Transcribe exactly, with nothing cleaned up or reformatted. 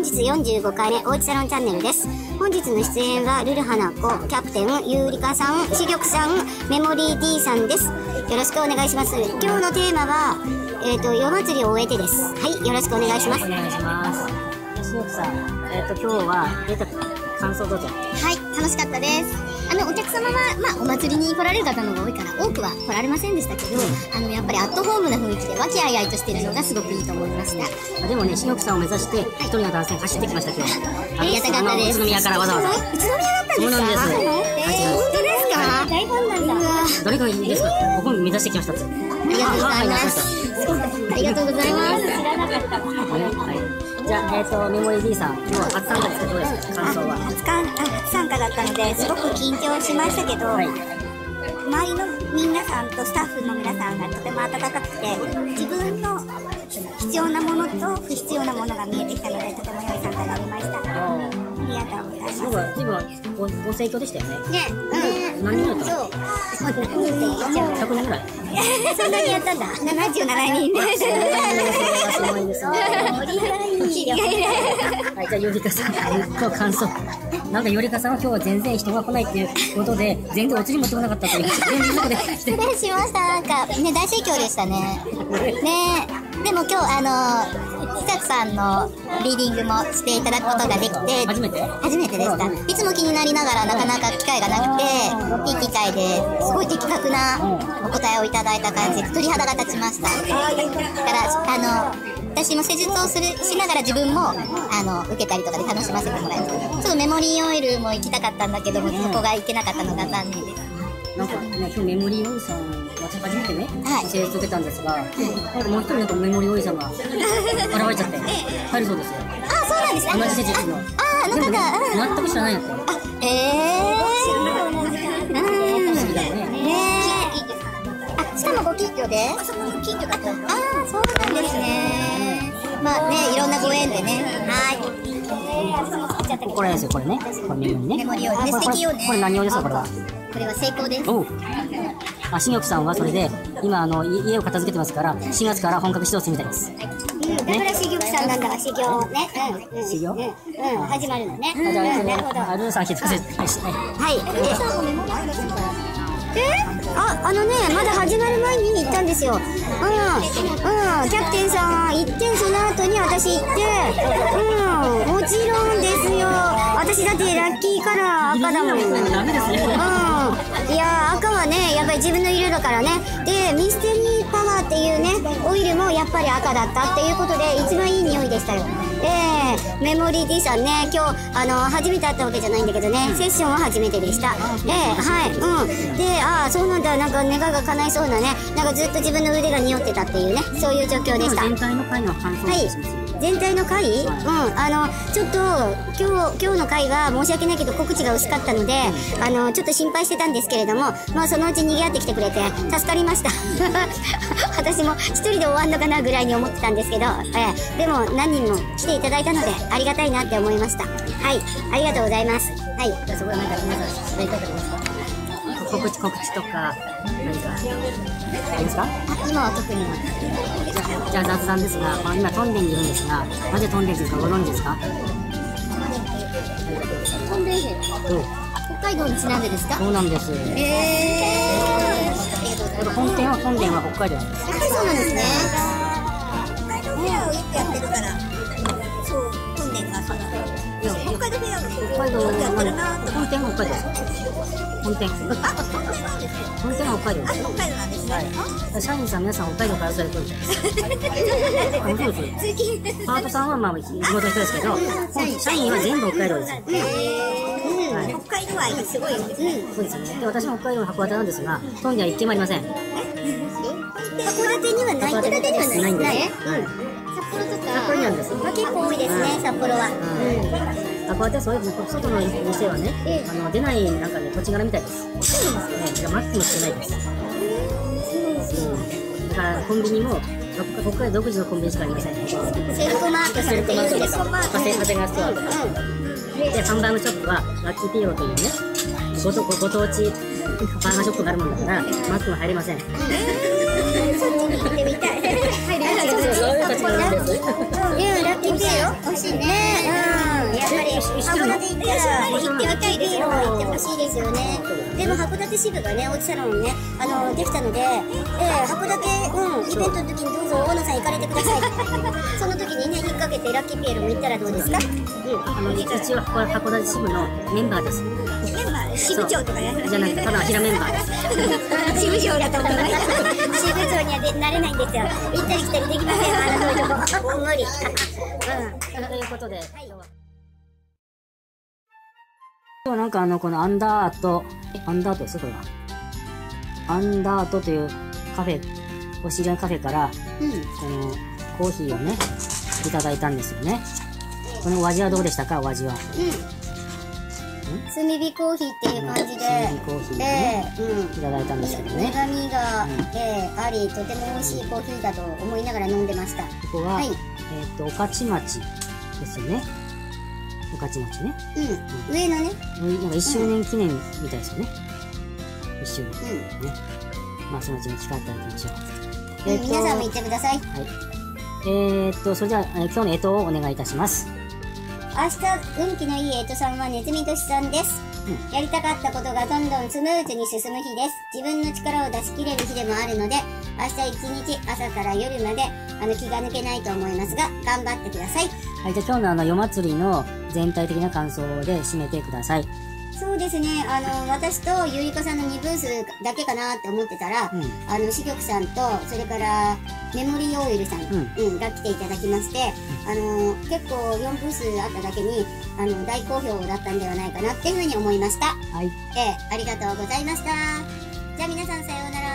日よんじゅうごかいめおうちサロンチャンネルです。本日の出演はルル花子、キャプテン、ゆうりかさん、しぎょくさん、メモリー D さんです。よろしくお願いします。今日のテーマは、えっと、夜祭りを終えてです。はい、よろしくお願いします。 お願いします。しぎょくさん、えっと、今日は出た感想どうぞ。 はい、楽しかったです。あの、お客様は、まあ、お祭りに来られる方の方が多いから、多くは来られませんでしたけど、あの、やっぱりアットホームな雰囲気で、和気あいあいとしてるのがすごくいいと思いました。 あでもね、しぎょくさんを目指して、一人の男性走ってきました、今日。 ありがたかったです。 宇都宮からわざわざ。 宇都宮だったんですか？ そうなんです。 えー、本当ですか？大ファンなんだ。 どれがいいですか？僕も目指してきましたって。 ありがとうございます。ありがとうございます。知らなかった。 はい。じゃあ、えっと、メモリー D さん、今日は初参加ですけど、どうですか、感想は。 初参初参加だったので、すごく緊張しましたけど、はい、周りの皆さんとスタッフの皆さんがとても温かくて、自分の必要なものと不必要なものが見えてきたので、とても良い参加になりました。ありがとうございます。 僕は随分ごご盛況でしたよね。 ね、 うん。 何人やったの？ そう。何人って言っちゃう。 ひゃくにんぐらい。 そんなにやったんだ。 ななじゅうななにんです。 すごいですね。 ノリがいい。 はい、じゃあ、ゆりかさん、今日感想。なんか、ゆりかさんは今日は全然人が来ないっていうことで、全然お釣り持ってこなかったという。 失礼しました。なんか、ね、大盛況でしたね。ねでも今日、あの、ひさくさんのリーディングもしていただくことができて、 初めて初めてでした。いつも気になりながらなかなか機会がなくて、いい機会ですごい的確なお答えをいただいた感じで、鳥肌が立ちました。だから、あの、私も施術をするしながら自分もあの受けたりとかで楽しませてもらえる。ちょっとメモリーオイルも行きたかったんだけども、そこが行けなかったのが残念です。 なんかね、今日メモリーオイさん、私初めてね、 はい、 施術受けたんですが、なんかもう一人なんかメモリーオイさんが現れちゃって、入るそうですよ。 あ、そうなんですね。 同じ施術の。 あ、あの方、 ね、全く知らないやつ。 あ、ええー。うん。 不思議だよね。 ねえ。あ、しかもご近所で？あ、そうなんですね。まあね、いろんなご縁でね。はい。 これですよ、これね。これメモリーね。 メモリーオイル。素敵よね。 これ何用ですか、これは。 これは成功です。 おう。あ、しぎょくさんはそれで、今、あの、家を片付けてますから、しがつから本格指導するみたいです。 だからしぎょくさんなんだから修行ね。うん。 修行？ うん。始まるのね。 あ、じゃあ、 なるほど。 あ、ルーさん引き出せ。はい。 はい。えあ、あのね、まだ始まる前に見に行ったんですよ。うん、うん、キャプテンさん行って、その後に私行って、うん、もちろんですよ。私だってラッキーカラー赤だもん。うん、 ダメですね。 いや赤はね、やっぱり自分の色だからね。で、ミステリーパワーっていうね、オイルもやっぱり赤だったっていうことで、一番いい匂いでしたよ。えー、メモリー D さんね、今日、あの、初めて会ったわけじゃないんだけどね、セッションは初めてでした。えー、はい、うん。で、ああ、そうなんだ、なんか願いが叶いそうなね、なんかずっと自分の腕が匂ってたっていうね、そういう状況でした。 全体の回の感想をします。 はい全体の回、うん、あの、ちょっと、今日、今日の回は申し訳ないけど告知が薄かったので、あの、ちょっと心配してたんですけれども、まあそのうち賑わってきてくれて、助かりました。私も一人で終わんのかなぐらいに思ってたんですけど、えー、でも何人も来ていただいたので、ありがたいなって思いました。はい、ありがとうございます。はい。 じゃあそこで何か皆さん、やりたいことありますか？告知、告知とか、何か、ありますか？ あ、今は特に。 じゃあ雑談ですが、まあ、今トンデンにいるんですが、なぜトンデンですか？ご存知ですか？ トンデン県。北海道にちなんでですか？ そうなんです。 えー。本店はトンデンは北海道なんです。 やっぱりそうなんですね。 北海道フェアをよくやってるから、そう、トンデンがそうなんだ。北海道フェアの北海道やってるなと。 本店は北海道です。本店。 あ、本店なんですね。 本店は北海道です。 北海道なんですね。 はい。社員さん皆さん北海道からされてるんです。あ、そうです。パートさんはまあ地元の人ですけど、社員は全部北海道です。 はい。北海道愛がすごいですね。 そうですね。で、私も北海道の函館なんですが、トンデンは一軒もありません。 函館にはない。 函館にはないんです。 札幌とか。 札幌にあるんです。 まあ結構多いですね、札幌は。 函館はそういう外の店はね、あの出ないなんかね土地柄みたいです。そうなんですね。マックもしてないです。だからコンビニも北海道独自のコンビニしかありません。 セルフマークされているんです。 長谷川ストアとか。で、ハンバーグショップはラッキーピーローというね、ごとご当地バーガーショップがあるもんだから、マックも入れません。 そっちに行ってみたい。入れません。 そういう土地なんです。 いや、ラッキーピーロー美味しいね。 函館行ったら行ってみたいですよ。行ってほしいですよね。でも函館支部がね、おじサロンね、あのできたので、えー、函館、うん、イベントの時にどうぞ大野さん行かれてください。その時にね、引っ掛けてラッキーピエロも行ったらどうですか？ あの一応函館支部のメンバーです。 メンバー、支部長とかやじゃなくて、ただアヒラメンバーです。 支部長だと思います。 支部長にはでなれないんですよ。行ったり来たりできません。あのそういうとこ無理。うん。 ということで、今日は今日なんかあのこのアンダーアート、アンダーアートですよこれは。アンダーアートというカフェ、お知り合いカフェから、 うん。 このコーヒーをねいただいたんですよね。このお味はどうでしたか？お味は。 うん。炭火コーヒーっていう感じで、 炭火コーヒーね、 えー、うん。 いただいたんですけどね。 苦味が、 うんえー、あり、とても美味しいコーヒーだと思いながら飲んでました。 ここは、 はい。 えっと御徒町ですよね。御徒町ね。 うん。上のね。 なんかいっしゅうねん記念みたいですよね。いっしゅうねんうん。 ね。まあそのうちに機会あったら行きましょう。 うん、皆さんも行ってください。 はい。えー、っと、それじゃあ、えー今日の干支をお願いいたします。 明日、運気のいい干支さんはネズミ年さんです。 うん。 やりたかったことがどんどんスムーズに進む日です。自分の力を出し切れる日でもあるので、明日一日朝から夜まであの気が抜けないと思いますが、頑張ってください。 はい、じゃあ今日のあの、夜祭りの全体的な感想で締めてください。 そうですね、あの、私とゆりかさんのにブースだけかなって思ってたら、 うん。 あの、しぎょくさんと、それから、メモリーオイルさん、 うんうんが来ていただきまして、あの、結構よんブースあっただけに、あの、大好評だったんではないかなっていうふうに思いました。 はい。 ええ、ありがとうございました。じゃあ皆さんさようなら。